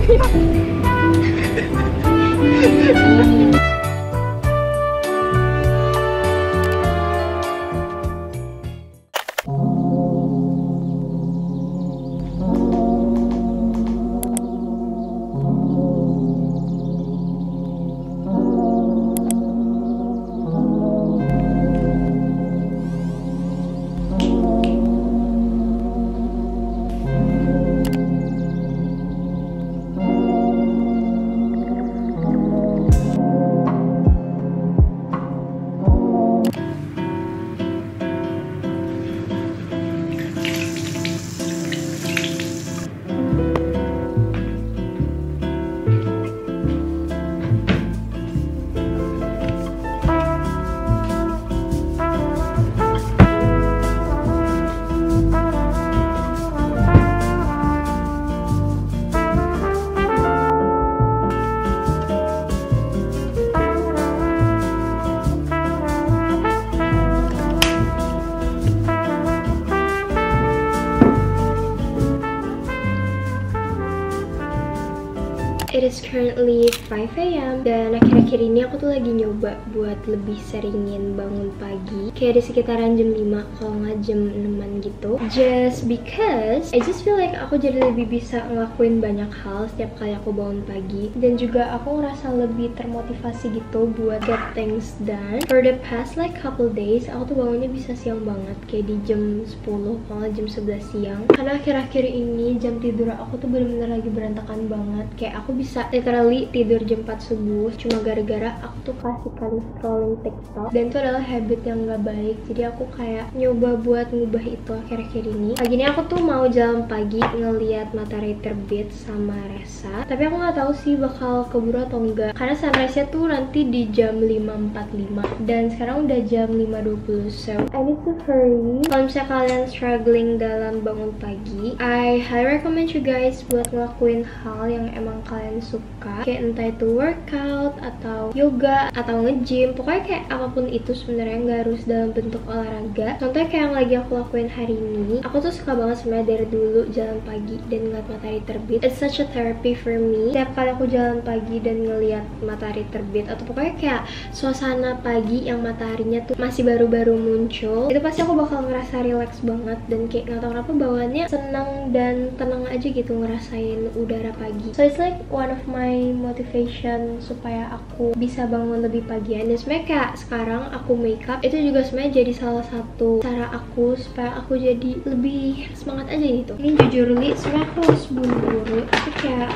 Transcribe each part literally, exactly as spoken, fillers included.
It is currently five A M dan akhir-akhir ini aku tuh lagi nyoba buat lebih seringin bangun pagi, kayak di sekitaran jam lima kalau nggak jam enaman gitu. Just because I just feel like aku jadi lebih bisa ngelakuin banyak hal setiap kali aku bangun pagi, dan juga aku ngerasa lebih termotivasi gitu buat get things done. For the past like couple days aku tuh bangunnya bisa siang banget, kayak di jam sepuluh kalau nggak jam sebelas siang, karena akhir-akhir ini jam tidur aku tuh bener-bener lagi berantakan banget. Kayak aku bisa bisa literally tidur jam empat subuh cuma gara-gara aku tuh kasih kali scrolling TikTok, dan itu adalah habit yang gak baik. Jadi aku kayak nyoba buat ngubah itu akhir-akhir ini. Pagi ini aku tuh mau jalan pagi ngeliat matahari terbit sama Resa, tapi aku nggak tahu sih bakal keburu atau enggak, karena sunrise-nya tuh nanti di jam lima empat puluh lima dan sekarang udah jam lima dua puluh, so I need to hurry. Kalau misalnya kalian struggling dalam bangun pagi, I highly recommend you guys buat ngelakuin hal yang emang kalian suka, kayak entah itu workout atau yoga atau nge-gym, pokoknya kayak apapun itu sebenarnya, nggak harus dalam bentuk olahraga. Contohnya kayak yang lagi aku lakuin hari ini, aku tuh suka banget sebenarnya dari dulu jalan pagi dan ngeliat matahari terbit. It's such a therapy for me. Setiap kali aku jalan pagi dan ngeliat matahari terbit, atau pokoknya kayak suasana pagi yang mataharinya tuh masih baru-baru muncul, itu pasti aku bakal ngerasa relax banget, dan kayak nggak tahu kenapa bawaannya senang dan tenang aja gitu ngerasain udara pagi. So it's like one of my motivation supaya aku bisa bangun lebih pagian. Dan sebenarnya kayak sekarang aku makeup itu juga sebenarnya jadi salah satu cara aku supaya aku jadi lebih semangat aja gitu. Ini jujur li, sebenarnya aku harus buru-buru, tapi kayak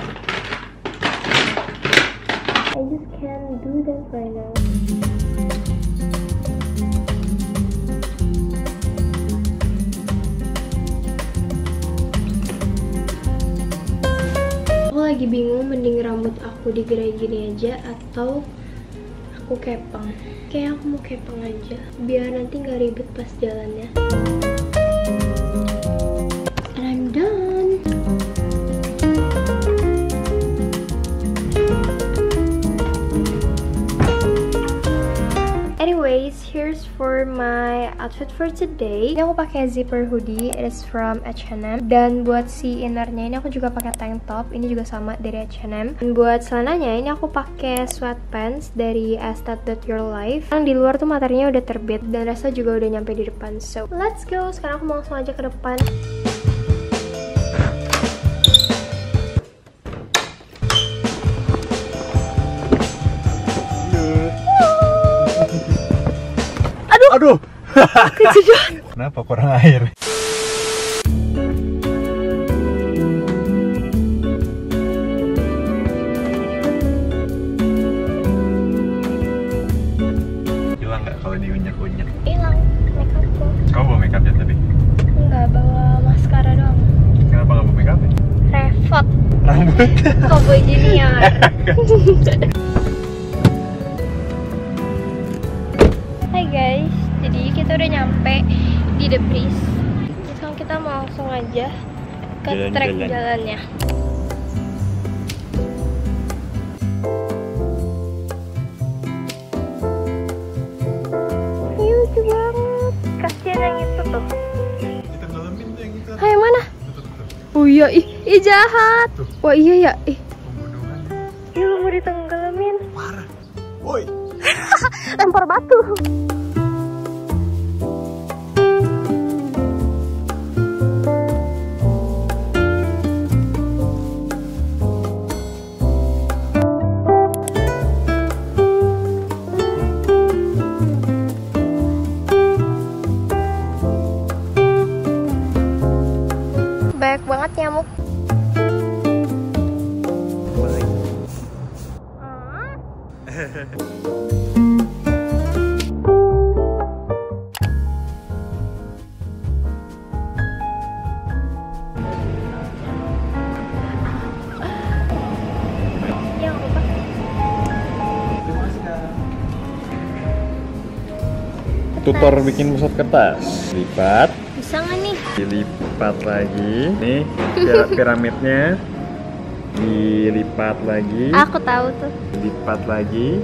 I just can't do that right now. Lagi bingung mending rambut aku digerai gini aja atau aku kepang. Kayak aku mau kepang aja biar nanti nggak ribet pas jalannya. And I'm done. Anyways, here's for my outfit for today. Ini aku pakai zipper hoodie, it is from H and M. Dan buat si innernya ini aku juga pakai tank top, ini juga sama dari H and M. Dan buat celananya ini aku pakai sweatpants dari Estet.Your.Life. Yang di luar tuh materinya udah terbit dan rasa juga udah nyampe di depan. So let's go. Sekarang aku mau langsung aja ke depan. Aduh, Kejedot. Kenapa kurang air? Hilang nggak kalau diunyak-unyak? Hilang makeupku. Kamu bawa makeupnya tadi? Enggak, bawa maskara doang. Kenapa nggak bawa makeupnya? Repot. Rambut. Cowboy junior. Hai guys, jadi kita udah nyampe di The Breeze. Sekarang kita mau langsung aja ke Jalan-jalan. trek jalannya. Ini lucu banget. Kasian yang itu tuh. Kita ngalamin tuh yang itu. Hai, mana? Oh iya, ih, ih jahat. Wah iya ya, ih. lempar batu. Banyak banget nyamuk. Tutor bikin pesawat kertas. Lipat. Bisa nggak nih? Dilipat lagi. Nih pir- piramidnya. Dilipat lagi. Aku tahu tuh. Dilipat lagi.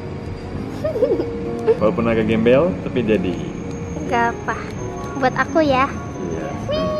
Walaupun agak gembel, tapi jadi. Gak apa. Buat aku ya. Iya.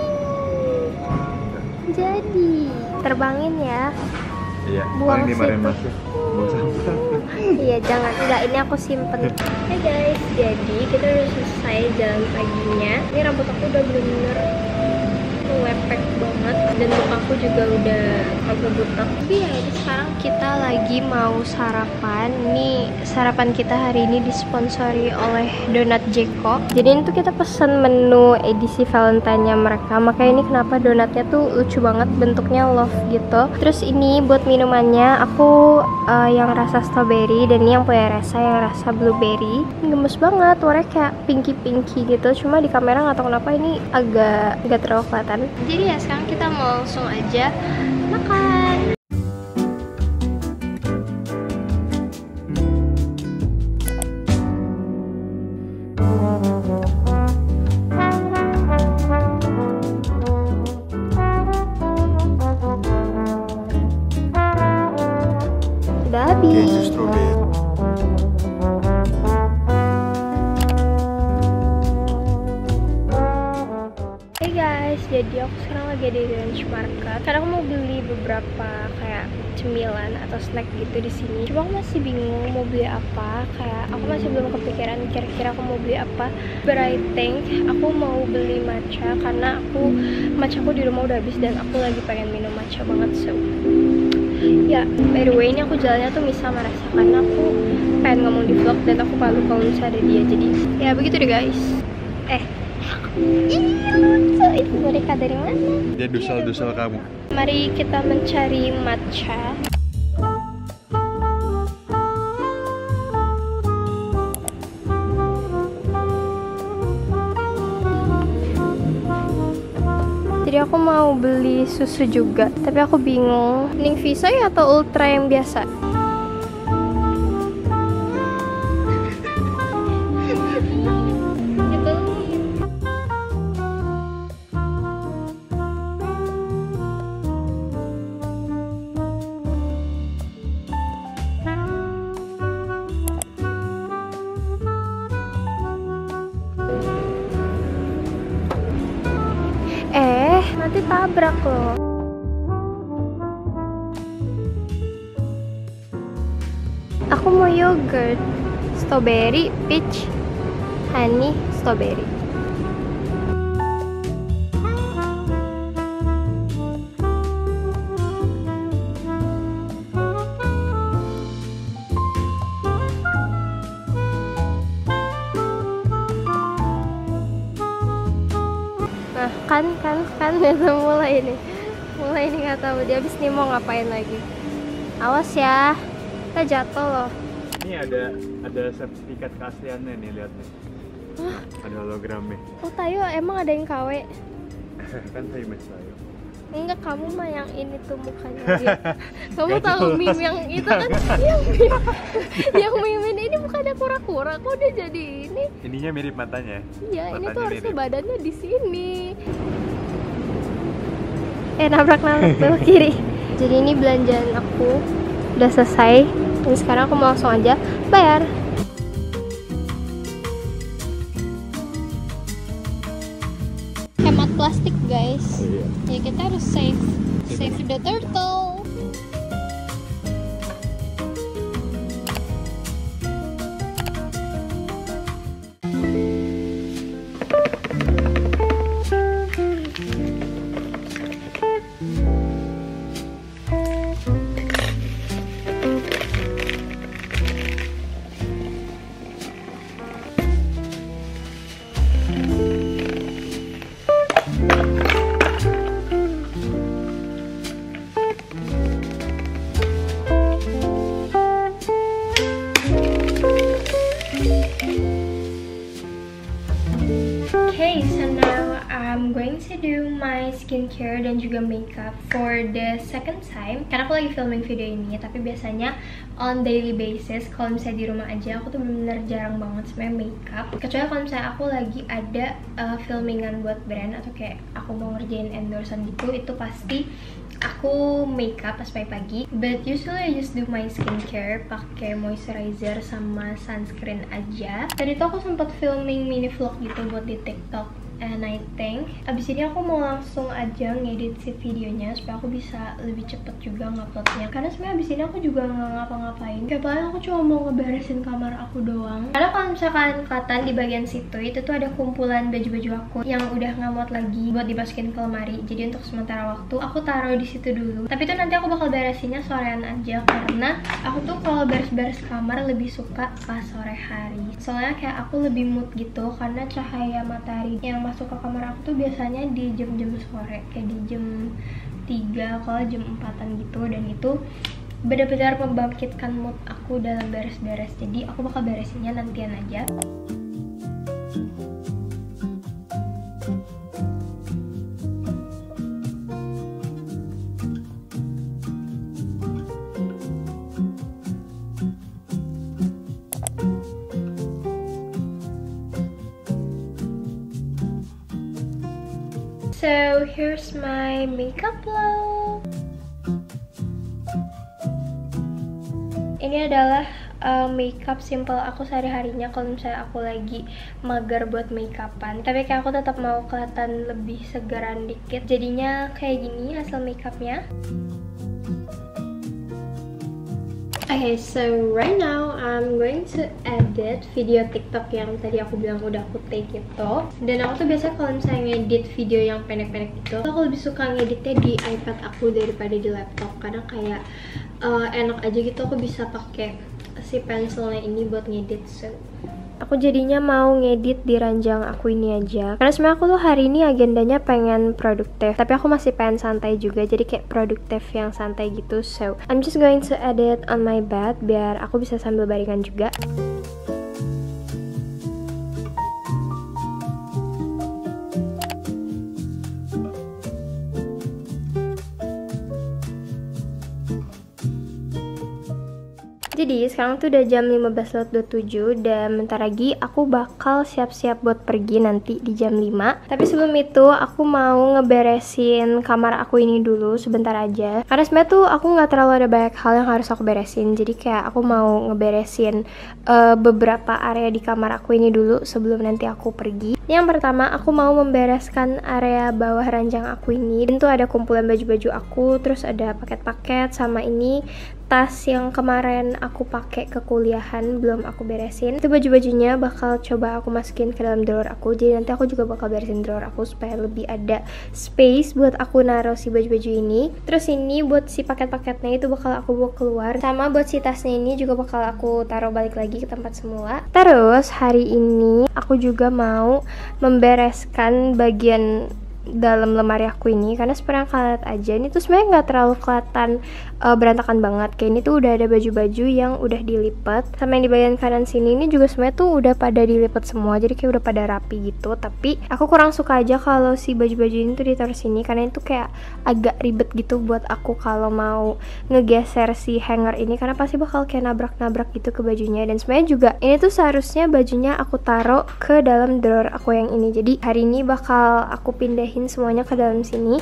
Jadi. Terbangin ya. Iya. Buang Paling dimarahin situ. masuk. Buang sampah. Iya jangan. Enggak, ini aku simpen. Hai guys, jadi kita udah selesai jalan paginya. Ini rambut aku udah bener-bener ngepek banget dan muka aku juga udah agak butek. Tapi ya ini sekarang kita lagi mau sarapan. Ini sarapan kita hari ini disponsori oleh Donat Jeko. Jadi ini tuh kita pesen menu edisi Valentine-nya mereka. Makanya ini kenapa donatnya tuh lucu banget, bentuknya love gitu. Terus ini buat minumannya aku uh, yang rasa strawberry dan ini yang punya rasa yang rasa blueberry. Ini gemes banget, warnanya kayak pinky-pinky gitu. Cuma di kamera nggak tahu kenapa ini agak nggak terlalu kelihatan. Jadi ya sekarang kita mau langsung aja makan. Udah habis. Keju strawberry. Hey guys, jadi aku sekarang lagi ada di Ranch Market. Karena aku mau beli beberapa kayak cemilan atau snack gitu di sini. Cuma aku masih bingung mau beli apa. Kayak aku masih belum kepikiran kira-kira aku mau beli apa. But I think aku mau beli matcha karena aku matcha aku di rumah udah habis dan aku lagi pengen minum matcha banget. So ya, by the way ini aku jalannya tuh Misa merasa karena aku pengen ngomong di vlog dan aku malu kalau misalnya ada dia. Jadi ya begitu deh guys. Eh Ih, lucu. Itu boneka dari mana? Dia dusel-dusel kamu. Mari kita mencari matcha. Jadi aku mau beli susu juga, tapi aku bingung Ning Visa ya atau Ultra yang biasa. Eh, nanti tabrak loh. Aku mau yogurt, strawberry, peach, honey, strawberry. Nah, kan kan kan udah mulai nih. Mulai nih nggak tahu dia habis nih mau ngapain lagi. Awas ya. Kita jatuh loh. Ini ada ada sertifikat keasliannya nih, lihat nih. Ada hologramnya. Oh, Tayo emang ada yang K W? Kan famous Tayo. Enggak, kamu mah yang ini tuh mukanya dia. Kamu tahu meme yang itu kan? Yang meme, yang meme ini bukannya kura-kura, kok udah jadi ini? Ininya mirip matanya. Iya, ini Matanya tuh harusnya mirip. badannya di sini. Eh, nabrak-nabrak belok kiri. Jadi ini belanjaan aku udah selesai. Dan sekarang aku mau langsung aja bayar. Hemat plastik guys. Iya. Ya kita harus save, save the turtle. Okay, so now I'm going to do my skincare dan juga makeup for the second time. Karena aku lagi filming video ini, tapi biasanya on daily basis kalau misalnya di rumah aja aku tuh bener-bener jarang banget sebenarnya makeup. Kecuali kalau misalnya aku lagi ada uh, filmingan buat brand atau kayak aku mau ngerjain endorsean gitu, itu pasti aku makeup pas pagi-pagi. But usually I just do my skincare pakai moisturizer sama sunscreen aja. Tadi tuh aku sempat filming mini vlog gitu buat di TikTok. And I think abis ini aku mau langsung aja ngedit si videonya supaya aku bisa lebih cepet juga nguploadnya. Karena sebenarnya abis ini aku juga nggak ngapa-ngapain. Kayak paling aku cuma mau ngeberesin kamar aku doang. Karena kalau misalkan kelihatan di bagian situ itu tuh ada kumpulan baju-baju aku yang udah nggak muat lagi buat dimasukin ke lemari. Jadi untuk sementara waktu aku taruh di situ dulu. Tapi itu nanti aku bakal beresinnya sorean aja karena aku tuh kalau beres-beres kamar lebih suka pas sore hari. Soalnya kayak aku lebih mood gitu karena cahaya matahari yang masuk ke kamar aku tuh biasanya di jam-jam sore, kayak di jam tiga kalau jam empatan gitu, dan itu benar-benar membangkitkan mood aku dalam beres-beres. Jadi aku bakal beresinnya nantian aja. So here's my makeup look. Ini adalah uh, makeup simple aku sehari-harinya kalau misalnya aku lagi mager buat makeupan. Tapi kayak aku tetap mau kelihatan lebih segeran dikit. Jadinya kayak gini hasil makeupnya. Okay, so right now I'm going to edit video TikTok yang tadi aku bilang udah aku take itu. Dan aku tuh biasa kalau misalnya ngedit video yang pendek-pendek gitu, aku lebih suka ngeditnya di iPad aku daripada di laptop. Karena kayak uh, enak aja gitu, aku bisa pakai si pensilnya ini buat ngedit. So aku jadinya mau ngedit di ranjang aku ini aja. Karena sebenarnya aku tuh hari ini agendanya pengen produktif, tapi aku masih pengen santai juga. Jadi kayak produktif yang santai gitu. So I'm just going to edit on my bed biar aku bisa sambil baringan juga. Jadi sekarang tuh udah jam lima belas lewat dua puluh tujuh dan bentar lagi aku bakal siap-siap buat pergi nanti di jam lima. Tapi sebelum itu aku mau ngeberesin kamar aku ini dulu sebentar aja. Karena sebenarnya tuh aku nggak terlalu ada banyak hal yang harus aku beresin. Jadi kayak aku mau ngeberesin uh, beberapa area di kamar aku ini dulu sebelum nanti aku pergi. Yang pertama aku mau membereskan area bawah ranjang aku ini. Dan tuh ada kumpulan baju-baju aku, terus ada paket-paket sama ini tas yang kemarin aku pakai ke kuliahan belum aku beresin. Itu baju-bajunya bakal coba aku masukin ke dalam drawer aku. Jadi nanti aku juga bakal beresin drawer aku supaya lebih ada space buat aku naruh si baju-baju ini. Terus ini buat si paket-paketnya itu bakal aku bawa keluar. Sama buat si tasnya ini juga bakal aku taruh balik lagi ke tempat semula. Terus hari ini aku juga mau membereskan bagian dalam lemari aku ini, karena sebenarnya kalian lihat aja ini tuh sebenarnya nggak terlalu kelihatan uh, berantakan banget. Kayak ini tuh udah ada baju-baju yang udah dilipat, sama yang di bagian kanan sini ini juga sebenarnya tuh udah pada dilipat semua, jadi kayak udah pada rapi gitu. Tapi aku kurang suka aja kalau si baju-baju ini tuh ditaruh sini, karena itu kayak agak ribet gitu buat aku kalau mau ngegeser si hanger ini, karena pasti bakal kayak nabrak-nabrak gitu ke bajunya. Dan sebenarnya juga ini tuh seharusnya bajunya aku taruh ke dalam drawer aku yang ini. Jadi hari ini bakal aku pindahin semuanya ke dalam sini.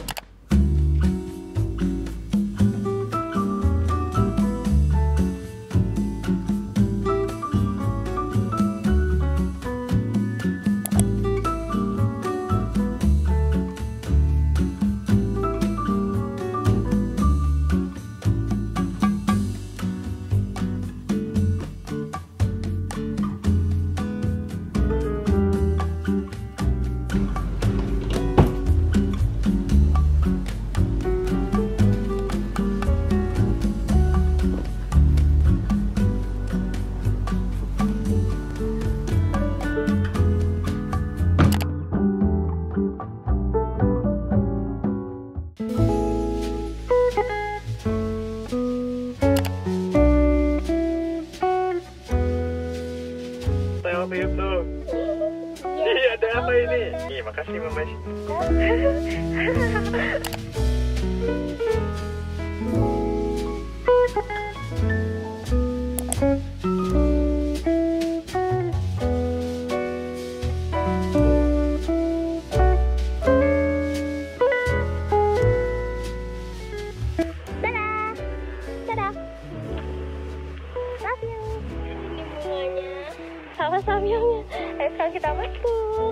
gemes. Sama samyangnya. Eh, sekarang kita masuk.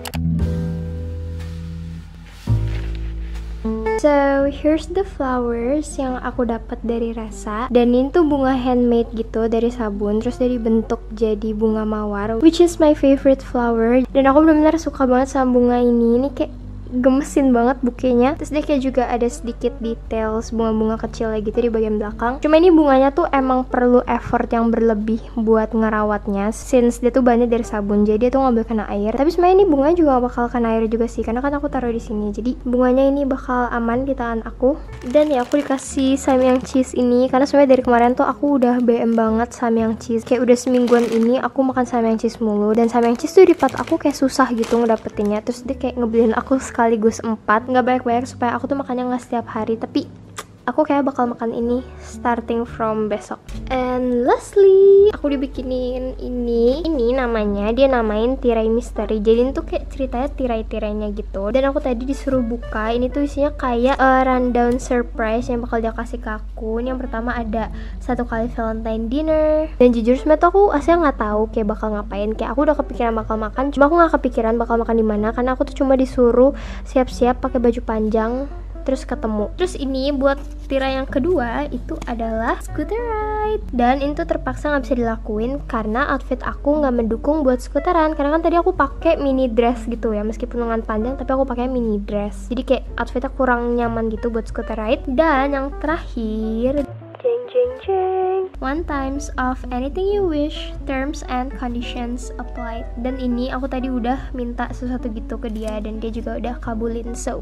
So, here's the flowers yang aku dapat dari Rasa. Dan ini tuh bunga handmade gitu dari sabun, terus dari bentuk jadi bunga mawar, which is my favorite flower. Dan aku benar-benar suka banget sama bunga ini. Ini kayak gemesin banget bukenya. Terus dia kayak juga ada sedikit details bunga-bunga kecil lagi gitu di bagian belakang. Cuma ini bunganya tuh emang perlu effort yang berlebih buat ngerawatnya, since dia tuh banyak dari sabun, jadi dia tuh nggak boleh kena air. Tapi sebenarnya ini bunga juga bakal kena air juga sih, karena kan aku taruh di sini. Jadi bunganya ini bakal aman di tangan aku. Dan ya aku dikasih samyang cheese ini karena sebenarnya dari kemarin tuh aku udah B M banget samyang cheese. Kayak udah semingguan ini aku makan samyang cheese mulu, dan samyang cheese tuh di tempat aku kayak susah gitu ngedapetinnya. Terus dia kayak ngebeliin aku sekaligus empat, nggak banyak-banyak supaya aku tuh makannya nggak setiap hari, tapi aku kayak bakal makan ini starting from besok. And lastly, aku dibikinin ini. Ini namanya, dia namain tirai misteri. Jadi itu kayak ceritanya tirai-tirainya gitu. Dan aku tadi disuruh buka. Ini tuh isinya kayak uh, rundown surprise yang bakal dia kasih ke aku. Ini yang pertama ada satu kali Valentine dinner. Dan jujur sebenernya tuh aku aslinya nggak tahu kayak bakal ngapain. Kayak aku udah kepikiran bakal makan, cuma aku nggak kepikiran bakal makan di mana karena aku tuh cuma disuruh siap-siap pakai baju panjang terus ketemu. Terus ini buat tirai yang kedua itu adalah scooter ride, dan itu terpaksa nggak bisa dilakuin karena outfit aku nggak mendukung buat skuteran. Karena kan tadi aku pakai mini dress gitu ya, meskipun lengan panjang tapi aku pakai mini dress, jadi kayak outfitnya kurang nyaman gitu buat scooter ride. Dan yang terakhir, jeng jeng jeng, one times of anything you wish, terms and conditions applied. Dan ini aku tadi udah minta sesuatu gitu ke dia dan dia juga udah kabulin. So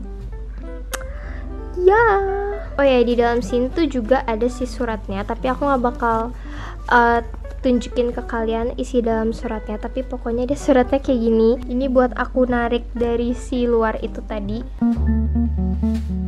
ya, yeah. Oh ya, di dalam sini tuh juga ada si suratnya, tapi aku nggak bakal uh, tunjukin ke kalian isi dalam suratnya. Tapi pokoknya dia suratnya kayak gini. Ini buat aku narik dari si luar itu tadi.